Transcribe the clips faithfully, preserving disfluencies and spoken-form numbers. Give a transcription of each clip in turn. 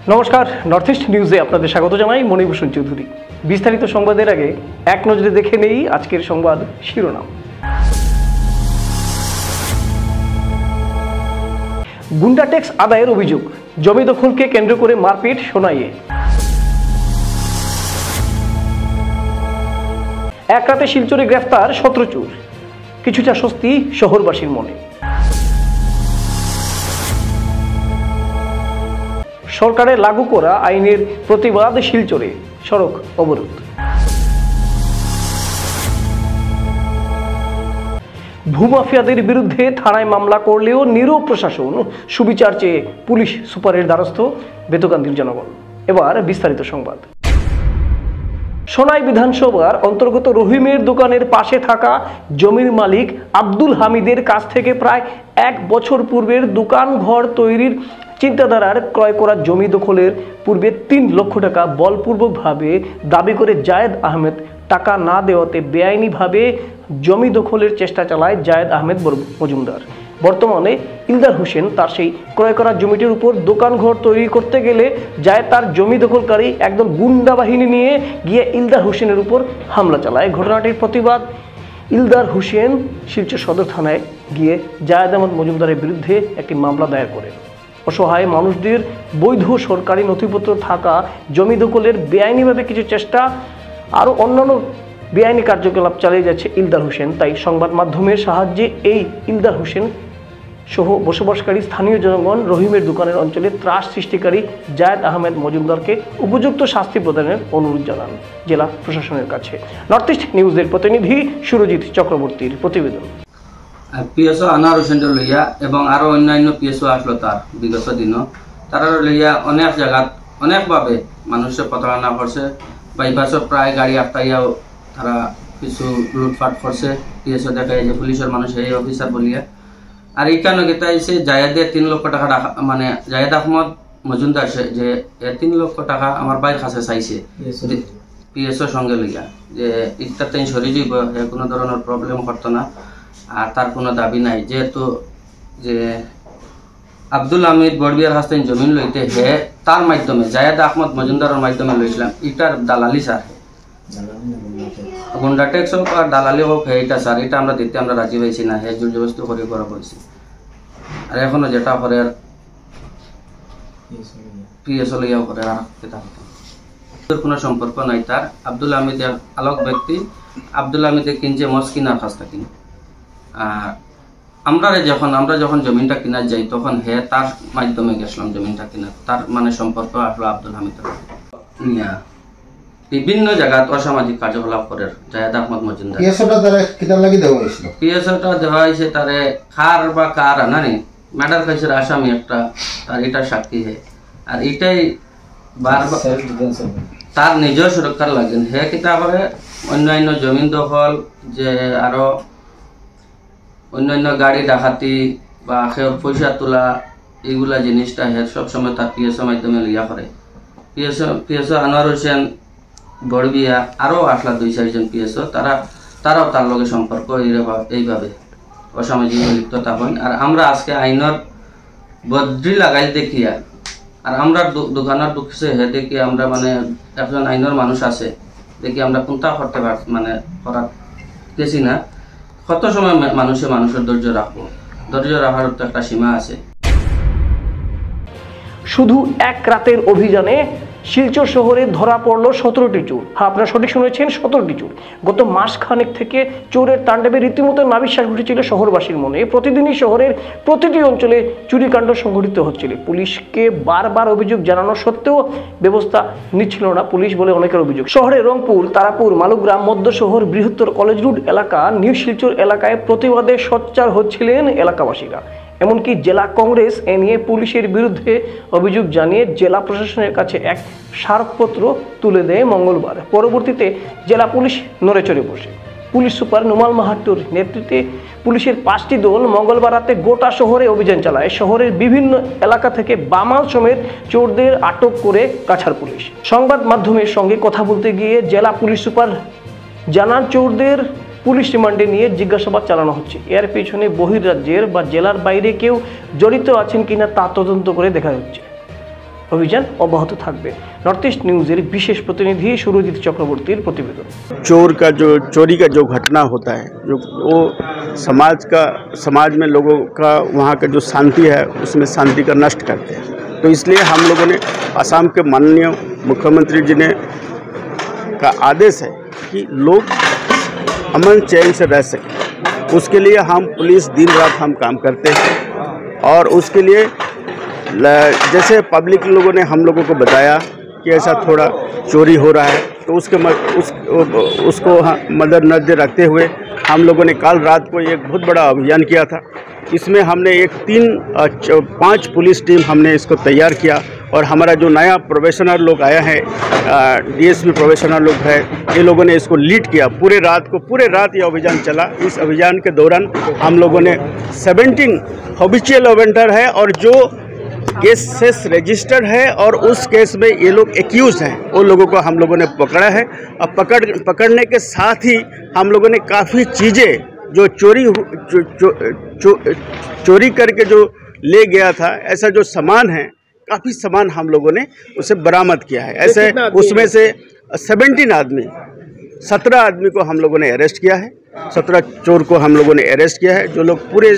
নমস্কার, north east নিউজে আপনাদের স্বাগত জানাই। মণিভূষণ চৌধুরী। বিস্তারিত সংবাদের আগে এক নজরে দেখে নেই আজকের সংবাদ শিরোনাম। গুন্ডা ট্যাক্স আদায়ের অভিযোগ, জমি দখলকে কেন্দ্র করে মারপিট সোনাইয়ে। এক রাতে শিলচরে গ্রেফতার সতেরো চোর, কিছুটা স্বস্তি শহরবাসীর মনে। সরকারের লাগু করা আইনের প্রতিবাদ শিলচরে সড়ক অবরোধ। ভূমাফিয়াদের বিরুদ্ধে থানায় মামলা করলেও নীরব প্রশাসন, সুবিচার চেয়ে পুলিশ সুপারের দ্বারস্থ বেতকান্দির জনগণ। এবার বিস্তারিত সংবাদ। সোনাই বিধানসভার অন্তর্গত রহিমের দোকানের পাশে থাকা জমির মালিক আব্দুল হামিদের কাছ থেকে প্রায় এক বছর পূর্বের দোকান ঘর তৈরির চিন্তাধারার ক্রয় করা জমি দখলের পূর্বে তিন লক্ষ টাকা বলপূর্বকভাবে দাবি করে জায়েদ আহমেদ টাকা না দেওয়াতে বেআইনিভাবে জমি দখলের চেষ্টা চালায় জায়েদ আহমেদ মজুমদার। বর্তমানে ইলদার হোসেন তার সেই ক্রয় করা জমিটির উপর দোকান ঘর তৈরি করতে গেলে জায়েদ তার জমি দখলকারী একদল গুন্ডা বাহিনী নিয়ে গিয়ে ইলদার হোসেনের উপর হামলা চালায়। ঘটনাটির প্রতিবাদ ইলদার হোসেন শিলচর সদর থানায় গিয়ে জায়েদ আহমেদ মজুমদারের বিরুদ্ধে একটি মামলা দায়ের করে। অসহায় মানুষদের বৈধ সরকারি নথিপত্র থাকা জমি দখলের বেআইনিভাবে কিছু চেষ্টা আরও অন্যান্য বেআইনি কার্যকলাপ চালিয়ে যাচ্ছে ইলদার হোসেন। তাই সংবাদ মাধ্যমের সাহায্যে এই ইলদার হোসেন সহ বসবাসকারী স্থানীয় জনগণ রহিমের দোকানের অঞ্চলে ত্রাস সৃষ্টিকারী জায়েদ আহমেদ মজুমদারকে উপযুক্ত শাস্তি প্রদানের অনুরোধ জানান জেলা প্রশাসনের কাছে। নর্থ ইস্ট নিউজের প্রতিনিধি সুরজিৎ চক্রবর্তীর প্রতিবেদন। পিএসও আনোয়ার হোসেন লইয়া এবং আরো অন্যান্য পিএসও আসলো তার বিগত দিনও তারা লইয়া অনেক জায়গাত অনেকভাবে মানুষের প্রতারণা করছে। বাইপাসও প্রায় গাড়ি আটকাইয়াও তারা কিছু লুটপাট করছে। পিএসও দেখায় যে পুলিশের মানুষ এই অফিসার বলিয়া। আর এই কারণে গেতা এসে জায়েদের তিন লক্ষ টাকা মানে জায়েদ আহমদ মজুমদার যে তিন লক্ষ টাকা আমার বাইর কাছে চাইছে পিএসও সঙ্গে লইয়া, যে ইটা তাই সরি যাইব, কোনো ধরনের প্রবলেম করতো না আর তার কোনো দাবি নাই। যেহেতু যে আব্দুল হামিদ বড়বিয়ার হাস তাই জমিন লইতে হে তার মাধ্যমে জায়েদ আহমদ মজুমদারের মাধ্যমে লইছিলাম। এটার দালালি স্যার গুন্ডা ট্যাক্স হোক আর দালালি হোক, হে এটা স্যার এটা আমরা দিতে আমরা রাজি হয়েছি না, হে জোর জবরদস্তি করে করা বলছি। আর এখনো যেটা করে আর পিএসও লইয়াও করে আর এটা কোনো সম্পর্ক নাই তার। আব্দুল হামিদ আলোক ব্যক্তি, আব্দুল হামিদে কিনছে মস কিনার কাজটা কিনে। আর আমরা যখন আমরা যখন জমিনটা কিনা যাই তখন হে তার মাধ্যমে গেছিলাম জমিনটা কিনা, তার মানে সম্পর্ক আসলো আব্দুল হামিদের। বিভিন্ন জায়গায় অসামাজিক কার্যকলাপ করে জায়েদ আহমদ মজুমদার। পিএসওটা তারে কিতাব লাগি দেওয়া হয়েছিল, পিএসওটা দেওয়া হয়েছে তারে খার বা কার আনানি ম্যাটার খাইছে আসামি একটা, তার এটা সাক্ষী হে। আর এটাই বারবার তার নিজের সুরক্ষার লাগেন হে কিতা করে অন্যান্য জমিন দখল যে আরো অন্যান্য গাড়ি ডাকাতি বা পয়সা তোলা এইগুলা জিনিসটা হে সবসময় তার পিএসও মাধ্যমে লিয়া করে। পিএসও পিএসও আনোয়ার হোসেন বড়বিয়া আরও আসলা দুই চারজন পিএসও তারা তারাও তার লগে সম্পর্ক এইভাবে অসামাজিক লিপ্ততা হয়। আর আমরা আজকে আইনের বদ্রি লাগাই দেখিয়া আর আমরা দোকানের ঢুকছে হে দেখি আমরা মানে একজন আইনের মানুষ আছে দেখি আমরা কোনটা করতে পার মানে করার গেছি না। কত সময় মানুষে মানুষের ধৈর্য রাখবো, ধৈর্য রাখার তো একটা সীমা আছে। শুধু এক রাতের অভিযানে শিলচর শহরে ধরা পড়লো সতেরোটি চোর। হ্যাঁ, আপনারা সঠিক শুনেছেন, সতেরোটি চোর। গত মাস খানেক থেকে চোরের তাণ্ডবে রীতিমতো নাবিশ্বাস ঘটেছিল শহরবাসীর মনে। প্রতিদিনই শহরের প্রতিটি অঞ্চলে চুরিকাণ্ড সংঘটিত হচ্ছিল। পুলিশকে বারবার অভিযোগ জানানো সত্ত্বেও ব্যবস্থা নিচ্ছিল না পুলিশ বলে অনেকের অভিযোগ। শহরে রংপুর, তারাপুর, মালুগ্রাম, মধ্য শহর, বৃহত্তর কলেজ রোড এলাকা, নিউ শিলচর এলাকায় প্রতিবাদে সোচ্চার হচ্ছিলেন এলাকাবাসীরা। এমনকি জেলা কংগ্রেস এ নিয়ে পুলিশের বিরুদ্ধে অভিযোগ জানিয়ে জেলা প্রশাসনের কাছে এক স্মারকপত্র তুলে দেয় মঙ্গলবার। পরবর্তীতে জেলা পুলিশ নড়েচড়ে বসে। পুলিশ সুপার নুমাল মাহাত্তুর নেতৃত্বে পুলিশের পাঁচটি দল মঙ্গলবার রাতে গোটা শহরে অভিযান চালায়। শহরের বিভিন্ন এলাকা থেকে বামাল সমেত চোরদের আটক করে কাছাড় পুলিশ। সংবাদ মাধ্যমের সঙ্গে কথা বলতে গিয়ে জেলা পুলিশ সুপার জানান, চোরদের পুলিশ রিমান্ডে নিয়ে জিজ্ঞাসাবাদ চালানো হচ্ছে। এর পেছনে বহির্রাজ্যের বা জেলার বাইরে কেউ জড়িত আছেন কিনা তা তদন্ত করে দেখা হচ্ছে। অভিযান অব্যাহত থাকবে। নর্থ ইস্ট নিউজের বিশেষ প্রতিনিধি সুরজিৎ চক্রবর্তীর প্রতিবেদন। चोर का जो चोरी का जो घटना होता है जो वो समाज का समाज में लोगों का वहाँ का जो शांति है उसमें शांति का नष्ट करते हैं। तो इसलिए हम लोगों ने असम के माननीय मुख्यमंत्री जी ने का आदेश है कि लोग अमन चैन से रह सकें। उसके लिए हम पुलिस दिन रात हम काम करते हैं और उसके लिए जैसे पब्लिक लोगों ने हम लोगों को बताया कि ऐसा थोड़ा चोरी हो रहा है तो उसके मद, उस, उसको मद्देनजर रखते हुए हम लोगों ने कल रात को एक बहुत बड़ा अभियान किया था। इसमें हमने एक तीन पाँच पुलिस टीम हमने इसको तैयार किया और हमारा जो नया प्रोफेशनल लोग आया है डीएसपी प्रोफेशनल लोग है ये लोगों ने इसको लीड किया। पूरे रात को पूरे रात ये अभियान चला। इस अभियान के दौरान हम लोगों ने सेवेंटीन हैबिचुअल ऑफेंडर है और जो केसेस रजिस्टर्ड है और उस केस में ये लोग एक्यूज हैं उन लोगों को हम लोगों ने पकड़ा है। अब पकड़ पकड़ने के साथ ही हम लोगों ने काफ़ी चीज़ें जो चोरी चो, चो, चो, चोरी करके जो ले गया था ऐसा जो सामान है काफ़ी सामान हम लोगों ने उसे बरामद किया है। ऐसे उसमें से सेवेंटीन आदमी सत्रह आदमी को हम लोगों ने अरेस्ट किया है। सत्रह चोर को हम लोगों ने अरेस्ट किया है। जो लोग पूरे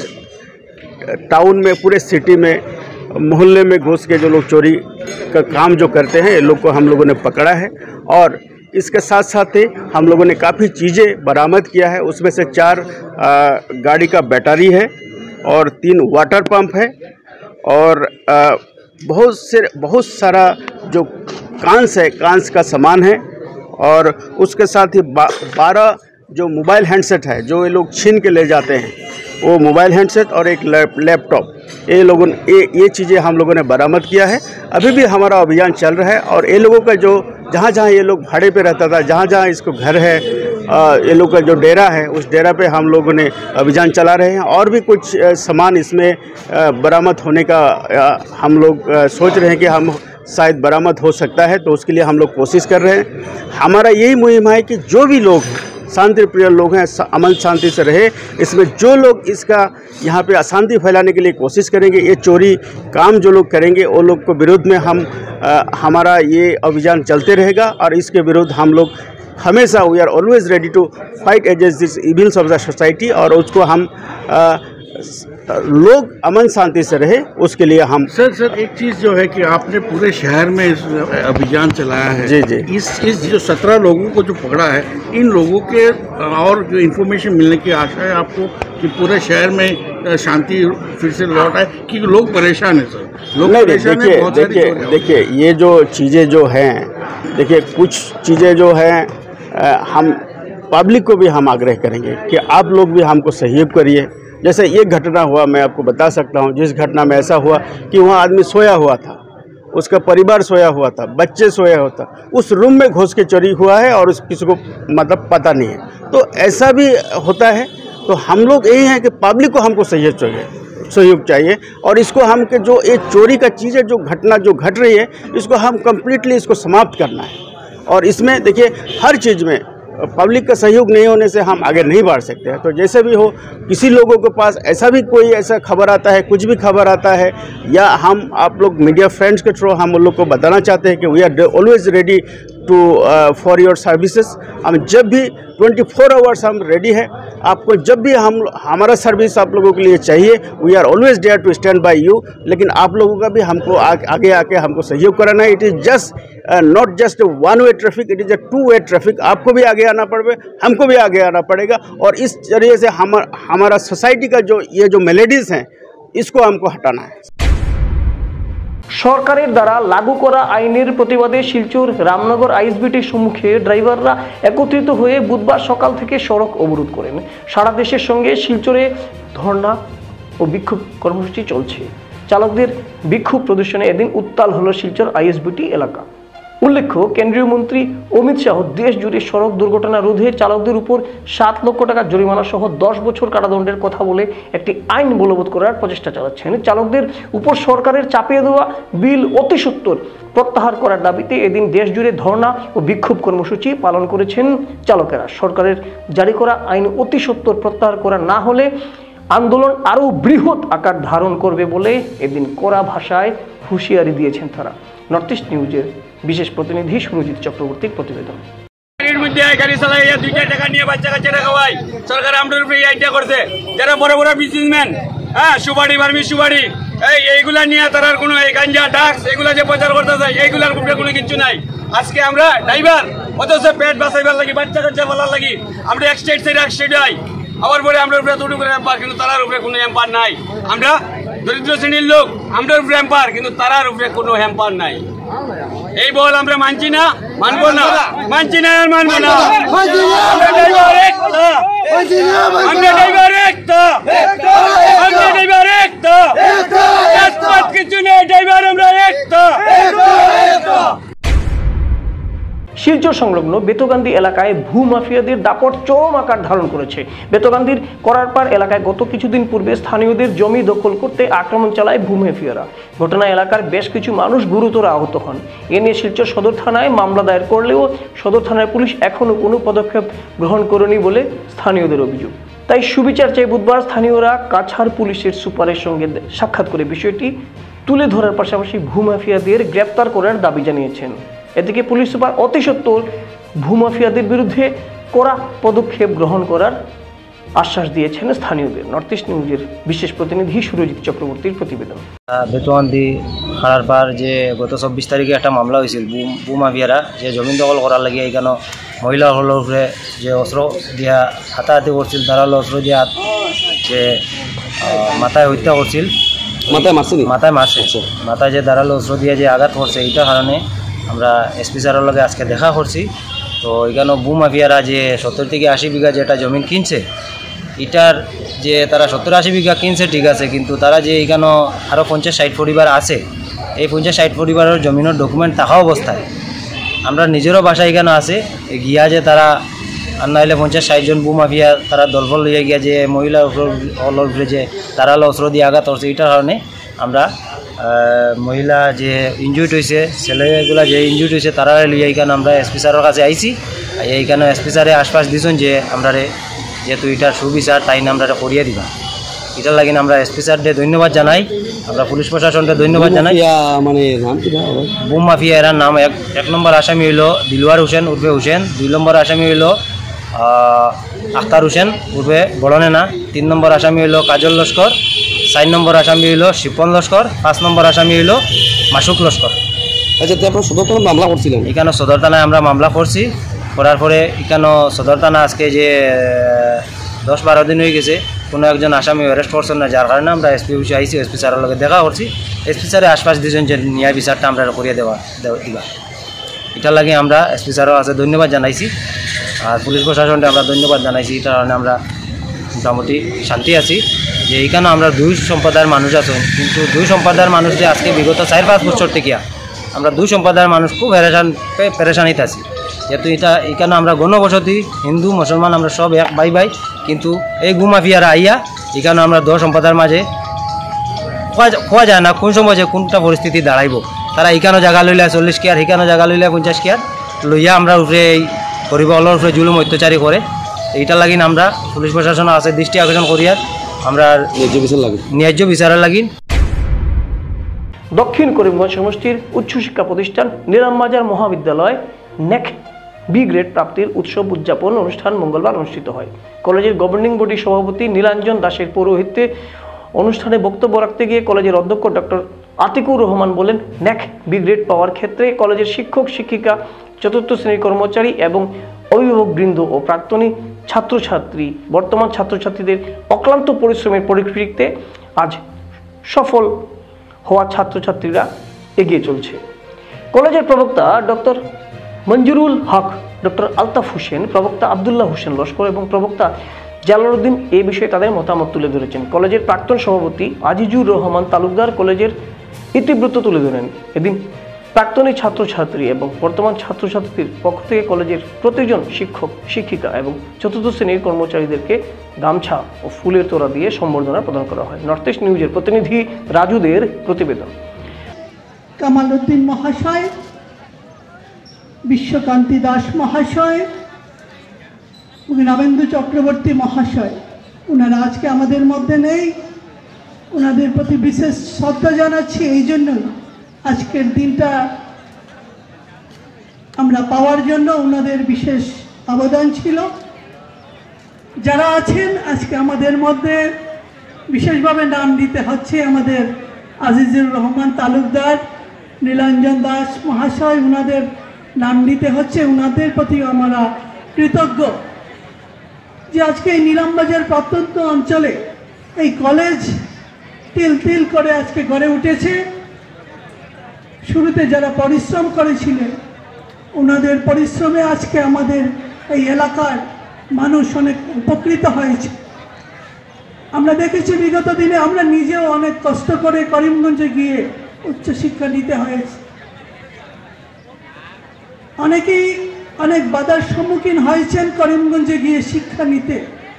टाउन में पूरे सिटी में मोहल्ले में घुस के जो लोग चोरी का काम जो करते हैं ये लोग को हम लोगों ने पकड़ा है और इसके साथ साथ ही हम लोगों ने काफ़ी चीज़ें बरामद किया है। उसमें से चार आ, गाड़ी का बैटरी है और तीन वाटर पंप है और आ, बहुत से बहुत सारा जो कांस है कांस का सामान है और उसके साथ ही बा, बारह जो मोबाइल हैंडसेट है जो ये लोग छीन के ले जाते हैं वो मोबाइल हैंडसेट और एक लैपटॉप ये लोगों ने ये ये चीज़ें हम लोगों ने बरामद किया है। अभी भी हमारा अभियान चल रहा है और ये लोगों का जो जहाँ जहाँ ये लोग भाड़े पे रहता था जहाँ जहाँ इसको घर है ये लोग का जो डेरा है उस डेरा पे हम लोगों ने अभियान चला रहे हैं और भी कुछ सामान इसमें बरामद होने का हम लोग सोच रहे हैं कि हम शायद बरामद हो सकता है तो उसके लिए हम लोग कोशिश कर रहे हैं। हमारा यही मुहिम है कि जो भी लोग हैं शांति प्रिय लोग हैं अमन शांति से रहे। इसमें जो लोग इसका यहाँ पे अशांति फैलाने के लिए कोशिश करेंगे ये चोरी काम जो लोग करेंगे वो लोग को विरोध में हम आ, हमारा ये अभियान चलते रहेगा और इसके विरुद्ध हम लोग हमेशा we are always ready to fight against this evils of the society और उसको हम आ, लोग अमन शांति से रहे उसके लिए हम सर सर एक चीज़ जो है कि आपने पूरे शहर में इस अभियान चलाया है। जी जी इस इस जो सत्रह लोगों को जो पकड़ा है इन लोगों के और जो इन्फॉर्मेशन मिलने की आशा है आपको कि पूरे शहर में शांति फिर से लौट आए कि लोग परेशान हैं सर लोग परेशान हैं। बहुत सारी देखिए देखिए ये जो चीज़ें जो हैं देखिए कुछ चीज़ें जो हैं हम पब्लिक को भी हम आग्रह करेंगे कि आप लोग भी हमको सहयोग करिए। जैसे ये घटना हुआ मैं आपको बता सकता हूँ जिस घटना में ऐसा हुआ कि वहाँ आदमी सोया हुआ था उसका परिवार सोया हुआ था बच्चे सोया हुआ था उस रूम में घुस के चोरी हुआ है और उस किसी को मतलब पता नहीं है। तो ऐसा भी होता है तो हम लोग यही हैं कि पब्लिक को हमको सहयोग चाहिए सहयोग चाहिए और इसको हम के जो ये चोरी का चीज़ है जो घटना जो घट रही है इसको हम कम्प्लीटली इसको समाप्त करना है। और इसमें देखिए हर चीज़ में पब्लिक का सहयोग नहीं होने से हम आगे नहीं बढ़ सकते हैं। तो जैसे भी हो किसी लोगों के पास ऐसा भी कोई ऐसा खबर आता है कुछ भी खबर आता है या हम आप लोग मीडिया फ्रेंड्स के थ्रू हम उन लोग को बताना चाहते हैं कि we are always ready to for your services. हम जब भी ट्वेंटी फोर आवर्स हम रेडी है। आपको जब भी हम हमारा सर्विस आप लोगों के लिए चाहिए we are always there to stand by you. लेकिन आप लोगों का भी हमको आ, आगे आके हमको सहयोग कराना है। It is just not just one way traffic, it is a two way traffic. आपको भी आगे आना पड़ेगा हमको भी आगे आना पड़ेगा और इस जरिए से हम हमारा सोसाइटी का जो ये जो मेलेडीज़ हैं इसको हमको हटाना है। সরকারের দ্বারা লাগু করা আইনের প্রতিবাদে শিলচর রামনগর আইএসবিটির সম্মুখে ড্রাইভাররা একত্রিত হয়ে বুধবার সকাল থেকে সড়ক অবরোধ করেন। সারা দেশের সঙ্গে শিলচরে ধর্ণা ও বিক্ষোভ কর্মসূচি চলছে। চালকদের বিক্ষোভ প্রদর্শনে এদিন উত্তাল হলো শিলচর আইএসবিটি এলাকা। উল্লেখ্য, কেন্দ্রীয় মন্ত্রী অমিত শাহ দেশ জুড়ে সড়ক দুর্ঘটনা রোধে চালকদের উপর সাত লক্ষ টাকা জরিমানা সহ দশ বছর কারাদণ্ডের কথা বলে একটি আইন বলবৎ করার প্রচেষ্টা চালাচ্ছেন। চালকদের উপর সরকারের চাপিয়ে দেওয়া বিল অতি সত্বর প্রত্যাহার করার দাবিতে এদিন দেশ জুড়ে ধর্ণা ও বিক্ষোভ কর্মসূচি পালন করেছেন চালকেরা। সরকারের জারি করা আইন অতি সত্বর প্রত্যাহার করা না হলে আন্দোলন আরও বৃহৎ আকার ধারণ করবে বলে এদিন কড়া ভাষায় হুঁশিয়ারি দিয়েছেন তারা। নর্থ ইস্ট নিউজের বিশেষ প্রতিনিধি সুরজিৎ চক্রবর্তীর প্রতিবেদন। গাড়ি চালাই দুইটা টাকা নিয়ে বাচ্চা কাচ্চাটা খাওয়াই সরকার আমাদের উপরে আইডিয়া করছে যারা বড় বড় বিজনেসম্যান হ্যাঁ সুবাড়ি বার্মি সুবাড়ি এই এইগুলা নিয়ে তার কোনো এই গাঞ্জা ড্রাগস এগুলা যে প্রচার করতে যায় এইগুলার উপরে কোনো কিছু নাই। আজকে আমরা ড্রাইভার অথচ পেট বাঁচাইবার লাগি বাচ্চা কাচ্চা বলার লাগি আমরা এক স্টেট থেকে এক স্টেট যাই আবার পরে আমরা উপরে দুটো করে এম্পার কিন্তু তার উপরে কোনো এম্পার নাই। আমরা দরিদ্র শ্রেণীর লোক আমরা উপরে এম্পার কিন্তু তার উপরে কোনো হ্যাম্পার নাই। এই বল আমরা মানছি না মানবো না মানছি না আর মানবো না। আমরা ড্রাইভার একটা আমরা ড্রাইভার একটা আমরা ড্রাইভার একটা কিছু নেই ড্রাইভার আমরা একটা। শিলচর সংলগ্ন বেতগান্ধী এলাকায় ভূমাফিয়াদের দাপট চরম আকার ধারণ করেছে। বেতগান্ধীর করারপার এলাকায় গত কিছুদিন পূর্বে স্থানীয়দের জমি দখল করতে আক্রমণ চালায় ভূমাফিয়ারা। ঘটনায় এলাকার বেশ কিছু মানুষ গুরুতর আহত হন। এ নিয়ে শিলচর সদর থানায় মামলা দায়ের করলেও সদর থানার পুলিশ এখনও কোনো পদক্ষেপ গ্রহণ করেনি বলে স্থানীয়দের অভিযোগ। তাই সুবিচার চেয়ে বুধবার স্থানীয়রা কাছাড় পুলিশের সুপারের সঙ্গে সাক্ষাৎ করে বিষয়টি তুলে ধরার পাশাপাশি ভূমাফিয়াদের গ্রেপ্তার করার দাবি জানিয়েছেন। এদিকে পুলিশ সুপার অতি সত্বর ভূমাফিয়াদের বিরুদ্ধে কড়া পদক্ষেপ গ্রহণ করার আশ্বাস দিয়েছেন স্থানীয়দের। নর্থ ইস্ট নিউজের বিশেষ প্রতিনিধি সুরজিৎ চক্রবর্তীর প্রতিবেদন। বেতগান্ধী খাড়ারপার যে গত চব্বিশ তারিখে একটা মামলা হয়েছিল ভূমাফিয়ারা যে জমিন দখল করার লাগে এখানে মহিলা হলের উপরে যে অস্ত্র দিয়া হাতাহাতি করছিল তারা হলো অস্ত্র দিয়া যে মাথায় হত্যা করছিল মাথায় মারছে মাথায় মারছে মাথায় যে দাঁড়ালো অস্ত্র দিয়ে যে আঘাত করছে এইটার কারণে আমরা এসপি স্যারের লগে আজকে দেখা করছি। তো এখানে ভূমাফিয়ারা যে সত্তর থেকে আশি বিঘা যেটা জমিন কিনছে এটার যে তারা সত্তর আশি বিঘা কিনছে ঠিক আছে কিন্তু তারা যে এখানে আরও পঞ্চাশ ষাট পরিবার আছে এই পঞ্চাশ ষাট পরিবারের জমিনের ডকুমেন্ট থাকা অবস্থায় আমরা নিজেরও বাসা এখানে আছে গিয়া যে তারা আর নাহলে পঞ্চাশ ষাট জন ভূমাফিয়া তারা দলবল লইয়া গিয়া যে মহিলার উপরে যে তারা অস্ত্র দিয়ে আঘাত করছে এটার কারণে আমরা মহিলা যে ইনজুর্ড হয়েছে ছেলেগুলা যে ইনজুর্ড হয়েছে তারা লিয়ে এইখানে আমরা এসপি স্যারের কাছে আইছি। এইখানে এসপি স্যারে আশ্বাস দিয়েছেন যে আমরা যেহেতু এটার সুবিচার তাই আমরা করিয়ে দিবা। এটার লাগে আমরা এসপি স্যারকে ধন্যবাদ জানাই, আমরা পুলিশ প্রশাসনকে ধন্যবাদ জানাই। মানে ভূমাফিয়া এরার নাম এক এক নম্বর আসামি হইল দিলওয়ার হোসেন উর্ফে হোসেন, দুই নম্বর আসামি হইল আখতার হোসেন উর্ফে বড়নেনা, তিন নম্বর আসামি হইল কাজল লস্কর, চার নম্বর আসামি হইল শিপন লস্কর, পাঁচ নম্বর আসামি হইল মাসুক লস্কর। আচ্ছা, আপনার সদর থানায় মামলা করছিলেন? এখানে সদর থানায় আমরা মামলা করছি, করার পরে এখানে সদর থানা আজকে যে দশ বারো দিন হয়ে গেছে কোনো একজন আসামি অ্যারেস্ট করছেন না, যার কারণে আমরা এসপি অফিসে আইসি, এসপি স্যারের লগে দেখা করছি। এসপি স্যারে আশ্বাস দিয়েছেন যে ন্যায় বিচারটা আমরা করিয়ে দেওয়া দিবা। এটার লাগে আমরা এসপি স্যারও আছে ধন্যবাদ জানাইছি, আর পুলিশ প্রশাসনকে আমরা ধন্যবাদ জানাইছি। এটার কারণে আমরা মোটামুটি শান্তি আছি যে এইখানে আমরা দুই সম্প্রদায়ের মানুষ আছেন, কিন্তু দুই সম্প্রদায়ের মানুষ যে আজকে বিগত চার পাঁচ বছর থেকে আমরা দুই সম্প্রদায়ের মানুষ খুব হেরেশান পেরেশানিতে আছি। যেহেতু এটা এখানে আমরা গণবসতি হিন্দু মুসলমান আমরা সব এক ভাই ভাই, কিন্তু এই ভূমাফিয়ারা আইয়া এখানে আমরা দশ সম্প্রদায়ের মাঝে খোয়া যায় না কোন সময় যে কোনটা পরিস্থিতি দাঁড়াইব। তারা এখানে জায়গা লইলে চল্লিশ কেয়ার, এখানে জায়গা লইলে পঞ্চাশ কেয়ার লইয়া আমরা উপরে এই গরিবলের উপরে জুলুম অত্যাচারী করে। এইটার লাগিন আমরা পুলিশ প্রশাসন আছে দৃষ্টি আকর্ষণ করিয়ার আমরা ন্যায্য বিচার লাগি ন্যায্য বিচারের লাগিন। দক্ষিণ করিমগঞ্জ সমষ্টির উচ্চশিক্ষা প্রতিষ্ঠান নিরামবাজার মহাবিদ্যালয় নেক বি গ্রেড প্রাপ্তির উৎসব উদযাপন অনুষ্ঠান মঙ্গলবার অনুষ্ঠিত হয়। কলেজের গভর্নিং বডির সভাপতি নীলাঞ্জন দাসের পৌরোহিত্যে অনুষ্ঠানে বক্তব্য রাখতে গিয়ে কলেজের অধ্যক্ষ ডক্টর আতিকুর রহমান বলেন, নেক বি গ্রেড পাওয়ার ক্ষেত্রে কলেজের শিক্ষক শিক্ষিকা, চতুর্থ শ্রেণীর কর্মচারী এবং অভিভাবকবৃন্দ ও প্রাক্তনী ছাত্রছাত্রী বর্তমান ছাত্রছাত্রীদের অক্লান্ত পরিশ্রমের পরিপ্রেক্ষিতে আজ সফল হওয়া ছাত্রছাত্রীরা এগিয়ে চলছে। কলেজের প্রবক্তা ডক্টর মঞ্জুরুল হক, ডক্টর আলতাফ হোসেন, প্রবক্তা আবদুল্লাহ হোসেন লস্কর এবং প্রবক্তা জালালউদ্দিন এই বিষয়ে তাদের মতামত তুলে ধরেছেন। কলেজের প্রাক্তন সভাপতি আজিজুর রহমান তালুকদার কলেজের ইতিবৃত্ত তুলে ধরেন। এদিন প্রাক্তনী ছাত্রছাত্রী এবং বর্তমান ছাত্রছাত্রীদের পক্ষ থেকে কলেজের প্রতিজন শিক্ষক শিক্ষিকা এবং চতুর্থ শ্রেণীর কর্মচারীদেরকে গামছা ও ফুলের তোড়া দিয়ে সম্বর্ধনা প্রদান করা হয়। নর্থ ইস্ট নিউজের প্রতিনিধি রাজুদের প্রতিবেদন। কামালউদ্দিন মহাশয়, বিশ্বকান্তি দাস মহাশয়, নবেন্দু চক্রবর্তী মহাশয়, ওনারা আজকে আমাদের মধ্যে নেই। ওনাদের প্রতি বিশেষ শ্রদ্ধা জানাচ্ছি এই জন্য আজকের দিনটা আমরা পাওয়ার জন্য ওনাদের বিশেষ অবদান ছিল। যারা আছেন আজকে আমাদের মধ্যে বিশেষভাবে নাম দিতে হচ্ছে আমাদের আজিজুর রহমান তালুকদার, নীলাঞ্জন দাস মহাশয়, ওনাদের নাম দিতে হচ্ছে। ওনাদের প্রতিও আমরা কৃতজ্ঞ যে আজকে এই নিলামবাজার প্রত্যন্ত অঞ্চলে এই কলেজ তিল তিল করে আজকে গড়ে উঠেছে। শুরুতে যারা পরিশ্রম করেছিলেন ওনাদের পরিশ্রমে আজকে আমাদের এই এলাকার মানুষ অনেক উপকৃত হয়েছে। আমরা দেখেছি বিগত দিনে আমরা নিজেও অনেক কষ্ট করে করিমগঞ্জে গিয়ে উচ্চশিক্ষা নিতে হয়েছে। অনেকেই অনেক বাধার সম্মুখীন হয়েছেন করিমগঞ্জে গিয়ে শিক্ষা নিতে।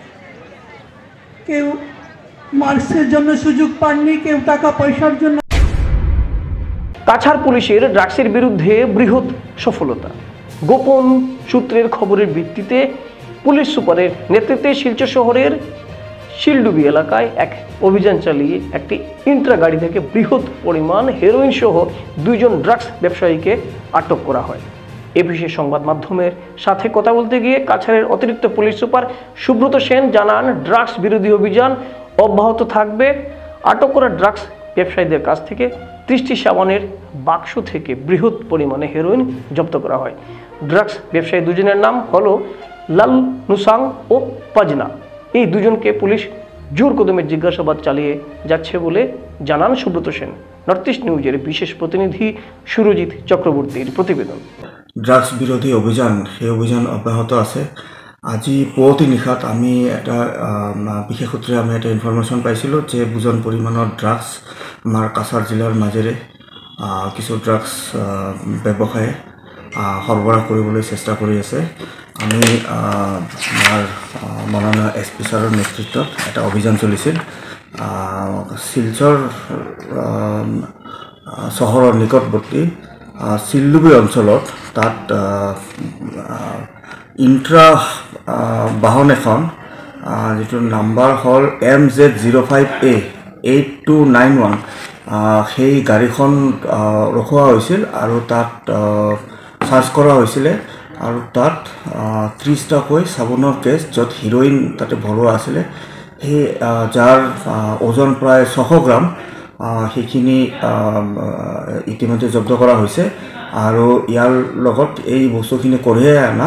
কেউ মার্কসের জন্য সুযোগ পাননি, কেউ টাকা পয়সার জন্য। কাছাড় পুলিশের ড্রাগসের বিরুদ্ধে বৃহৎ সফলতা। গোপন সূত্রের খবরের ভিত্তিতে পুলিশ সুপারের নেতৃত্বে শিলচর শহরের শিলডুবি এলাকায় এক অভিযান চালিয়ে একটি ইন্ট্রা গাড়ি থেকে বৃহৎ পরিমাণ হেরোইন সহ দুইজন ড্রাগস ব্যবসায়ীকে আটক করা হয়। এ বিষয়ে সংবাদ মাধ্যমের সাথে কথা বলতে গিয়ে কাছাড়ের অতিরিক্ত পুলিশ সুপার সুব্রত সেন জানান, ড্রাগস বিরোধী অভিযান অব্যাহত থাকবে। আটক করা ড্রাগস ব্যবসায়ীদের কাছ থেকে ত্রিশটি সাবানের বাক্স থেকে বৃহৎ পরিমাণে হেরোইন জব্দ করা হয়। ড্রাগস ব্যবসায়ী দুজনের নাম হলো লাল নুসাং ও পাজনা। এই দুজনকে পুলিশ জোর কদমে জিজ্ঞাসাবাদ চালিয়ে যাচ্ছে বলে জানান সুব্রত সেন। নর্থ ইস্ট নিউজের বিশেষ প্রতিনিধি সুরজিৎ চক্রবর্তীর প্রতিবেদন। ড্রাগস বিরোধী অভিযান সেই অভিযান অব্যাহত আছে। আজি পুৱতি নিশাত আমি এটা বিশেষ সূত্ৰে আমি এটা ইনফৰমেশ্যন পাইছিলোঁ যে বুজন পৰিমাণৰ ড্ৰাগছ আমাৰ কাছাৰ জিলাৰ মাজেৰে কিছু ড্ৰাগছ ব্যৱসায়ে সৰবৰাহ কৰিবলৈ চেষ্টা কৰি আছে। আমি আমাৰ মাননীয় এছ পি ছাৰৰ নেতৃত্বত এটা অভিযান চলিছিল। শিলচৰ চহৰৰ নিকটৱৰ্তী শিলডুবি অঞ্চলত তাত ইন্ট্ৰা বাহন এখন যিটো নাম্বাৰ হ'ল M Z zero' five A eight two nine one, সেই গাড়ীখন ৰখোৱা হৈছিল আৰু তাত চাৰ্জ কৰা হৈছিলে আৰু তাত ত্ৰিছটাকৈ চাবোনৰ কেছ য'ত হিৰ'ইন তাতে ভৰোৱা আছিলে। সেই যাৰ ওজন প্ৰায় ছশ গ্ৰাম সেইখিনি ইতিমধ্যে জব্দ কৰা হৈছে। আৰু ইয়াৰ লগত এই বস্তুখিনি কঢ়িয়াই অনা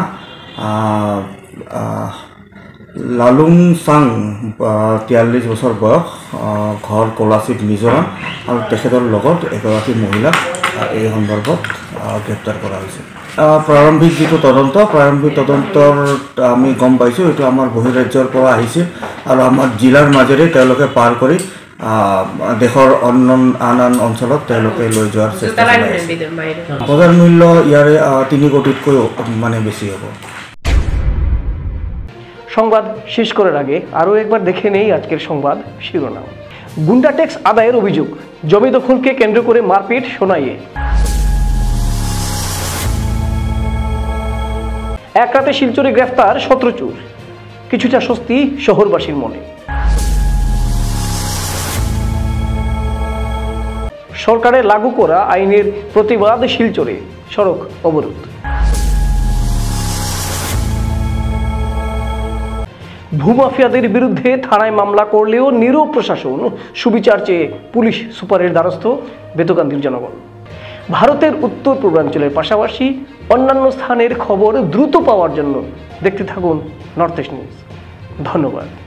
লালুং চাং তিয়াল্লিছ বছৰ বয়স, ঘৰ কলাচিত মিজোৰাম, আৰু তেখেতৰ লগত এগৰাকী মহিলাক এই সন্দৰ্ভত গ্ৰেপ্তাৰ কৰা হৈছে। প্ৰাৰম্ভিক যিটো তদন্ত প্ৰাৰম্ভিক তদন্তৰ আমি গম পাইছোঁ এইটো আমাৰ বহিৰাজ্যৰ পৰা আহিছিল আৰু আমাৰ জিলাৰ মাজেৰে তেওঁলোকে পাৰ কৰি দেশৰ অন্য আন আন অঞ্চলত তেওঁলোকে লৈ যোৱাৰ চেষ্টা চলাই আছে। বজাৰ মূল্য ইয়াৰে তিনি কোটিতকৈ মানে বেছি হ'ব। সংবাদ শেষ করার আগে আরও একবার দেখে নেই আজকের সংবাদ শিরোনাম। গুন্ডা ট্যাক্স আদায়ের অভিযোগ, জমি দখলকে কেন্দ্র করে মারপিট সোনাইয়ে। এক রাতে শিলচরে গ্রেফতার সতেরো চোর, কিছুটা স্বস্তি শহরবাসীর মনে। সরকারের লাগু করা আইনের প্রতিবাদ শিলচরে সড়ক অবরোধ। ভূমাফিয়াদের বিরুদ্ধে থানায় মামলা করলেও নীরব প্রশাসন, সুবিচার চেয়ে পুলিশ সুপারের দ্বারস্থ বেতকান্দির জনগণ। ভারতের উত্তর পূর্বাঞ্চলের পাশাপাশি অন্যান্য স্থানের খবর দ্রুত পাওয়ার জন্য দেখতে থাকুন নর্থ ইস্ট নিউজ। ধন্যবাদ।